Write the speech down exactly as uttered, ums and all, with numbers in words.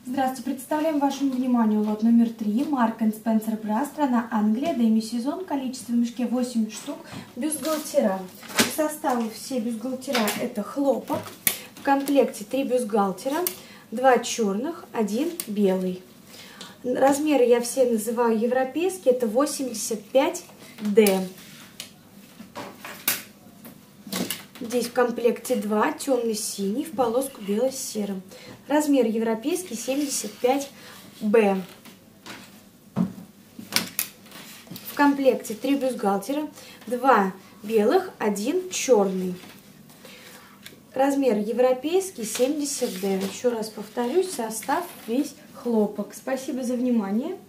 Здравствуйте, представляем вашему вниманию лот номер три, марка энд Spencer Bra, страна Англия, демисезон, количество в мешке восемь штук, бюстгальтера. По составу все бюстгальтера это хлопок, в комплекте три бюстгальтера, два черных, один белый. Размеры я все называю европейские, это восемьдесят пять дэ. Здесь в комплекте два, темно-синий, в полоску бело-серым. Размер европейский семьдесят пять бэ. В комплекте три бюстгальтера, два белых, один черный. Размер европейский семьдесят дэ. Еще раз повторюсь, состав весь хлопок. Спасибо за внимание.